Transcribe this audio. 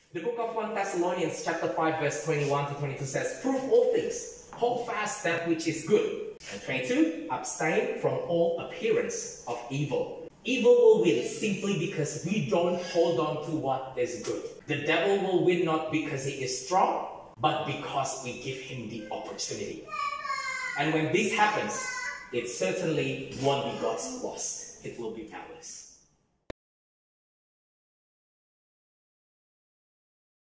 The book of 1 Thessalonians chapter 5 verse 21 to 22 says, "Prove all things, hold fast that which is good." And 22, "Abstain from all appearance of evil." Evil will win simply because we don't hold on to what is good. The devil will win not because he is strong, but because we give him the opportunity. And when this happens, it certainly won't be God's loss. It will be ours.